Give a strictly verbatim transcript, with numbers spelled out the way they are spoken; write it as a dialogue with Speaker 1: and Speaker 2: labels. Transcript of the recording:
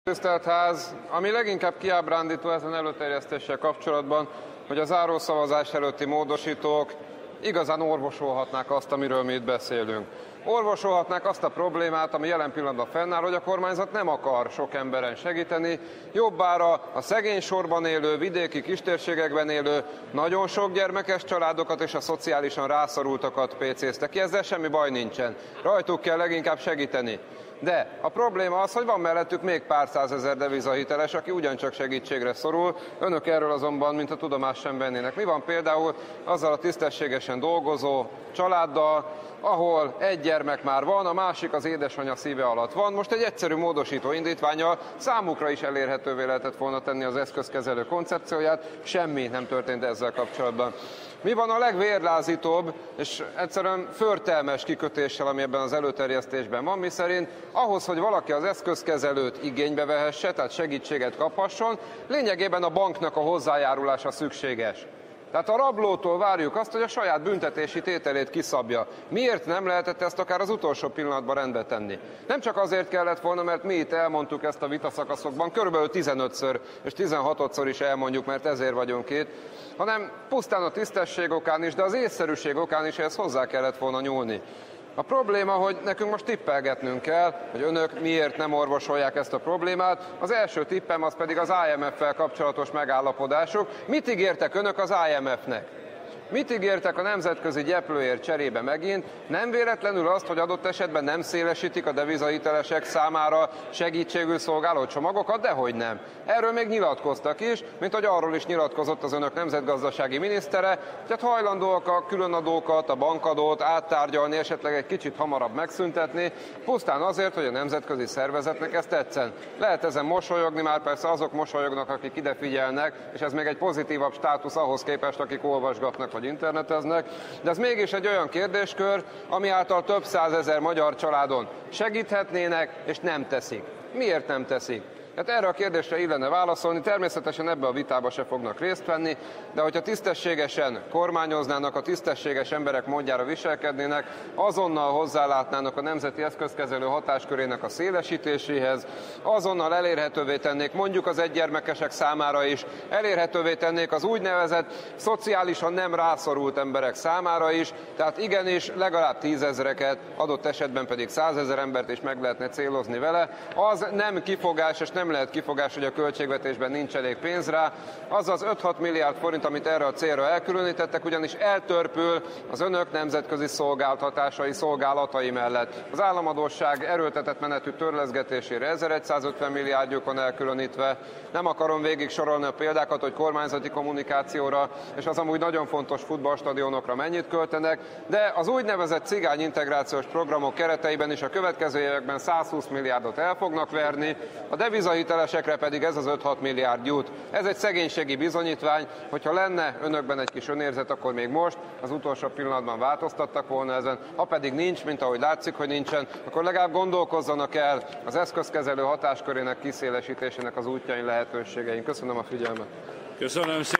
Speaker 1: Tisztelt Ház, ami leginkább kiábrándító ezen előterjesztéssel kapcsolatban, hogy a zárószavazás előtti módosítók igazán orvosolhatnák azt, amiről mi itt beszélünk. Orvosolhatnák azt a problémát, ami jelen pillanatban fennáll, hogy a kormányzat nem akar sok emberen segíteni, jobbára a szegény sorban élő, vidéki kistérségekben élő, nagyon sok gyermekes családokat és a szociálisan rászorultakat pécézte ki, ezzel semmi baj nincsen. Rajtuk kell leginkább segíteni. De a probléma az, hogy van mellettük még pár százezer devizahiteles, aki ugyancsak segítségre szorul, önök erről azonban, mint a tudomást sem vennének. Mi van például azzal a tisztességesen dolgozó családdal, ahol egy gyermek már van, a másik az édesanyja szíve alatt van. Most egy egyszerű módosító indítvánnyal számukra is elérhetővé lehetett volna tenni az eszközkezelő koncepcióját, semmi nem történt ezzel kapcsolatban. Mi van a legvérlázítóbb és egyszerűen förtelmes kikötéssel, ami ebben az előterjesztésben van, miszerint ahhoz, hogy valaki az eszközkezelőt igénybe vehesse, tehát segítséget kaphasson, lényegében a banknak a hozzájárulása szükséges. Tehát a rablótól várjuk azt, hogy a saját büntetési tételét kiszabja. Miért nem lehetett ezt akár az utolsó pillanatban rendbe tenni? Nem csak azért kellett volna, mert mi itt elmondtuk ezt a vitaszakaszokban, körülbelül tizenötször és tizenhatodszor is elmondjuk, mert ezért vagyunk itt, hanem pusztán a tisztesség okán is, de az észszerűség okán is ehhez hozzá kellett volna nyúlni. A probléma, hogy nekünk most tippelgetnünk kell, hogy önök miért nem orvosolják ezt a problémát. Az első tippem az pedig az I M F-fel kapcsolatos megállapodásuk. Mit ígértek önök az I M F-nek? Mit ígértek a nemzetközi gyeplőért cserébe megint? Nem véletlenül azt, hogy adott esetben nem szélesítik a devizahitelesek számára segítségül szolgáló csomagokat? Dehogy nem. Erről még nyilatkoztak is, mint hogy arról is nyilatkozott az önök nemzetgazdasági minisztere, tehát hajlandóak a különadókat, a bankadót áttárgyalni, esetleg egy kicsit hamarabb megszüntetni, pusztán azért, hogy a nemzetközi szervezetnek ezt tetszen. Lehet ezen mosolyogni, már persze azok mosolyognak, akik ide figyelnek, és ez még egy pozitívabb státusz ahhoz képest, akik olvasgatnak vagy interneteznek, de ez mégis egy olyan kérdéskör, ami által több százezer magyar családon segíthetnének, és nem teszik. Miért nem teszik? Hát erre a kérdésre illene válaszolni, természetesen ebbe a vitába se fognak részt venni, de hogyha tisztességesen kormányoznának, a tisztességes emberek módjára viselkednének, azonnal hozzálátnának a nemzeti eszközkezelő hatáskörének a szélesítéséhez, azonnal elérhetővé tennék mondjuk az egygyermekesek számára is, elérhetővé tennék az úgynevezett szociálisan nem rászorult emberek számára is, tehát igenis legalább tízezreket, adott esetben pedig százezer embert is meg lehetne célozni vele. Az nem kifogás és nem Nem lehet kifogás, hogy a költségvetésben nincs elég pénz rá. Az az öt-hat milliárd forint, amit erre a célra elkülönítettek, ugyanis eltörpül az önök nemzetközi szolgáltatásai, szolgálatai mellett. Az államadósság erőltetett menetű törleszgetésére ezerszázötven milliárdjuk van elkülönítve. Nem akarom végig sorolni a példákat, hogy kormányzati kommunikációra és az amúgy nagyon fontos futballstadionokra mennyit költenek, de az úgynevezett cigány integrációs programok kereteiben is a következő években százhúsz milliárdot el fognak verni, a devizahitelesekre pedig ez az öt-hat milliárd jut. Ez egy szegénységi bizonyítvány, hogyha lenne önökben egy kis önérzet, akkor még most az utolsó pillanatban változtattak volna ezen, ha pedig nincs, mint ahogy látszik, hogy nincsen, akkor legalább gondolkozzanak el az eszközkezelő hatáskörének kiszélesítésének az útjain, lehetőségein. Köszönöm a figyelmet.
Speaker 2: Köszönöm szépen.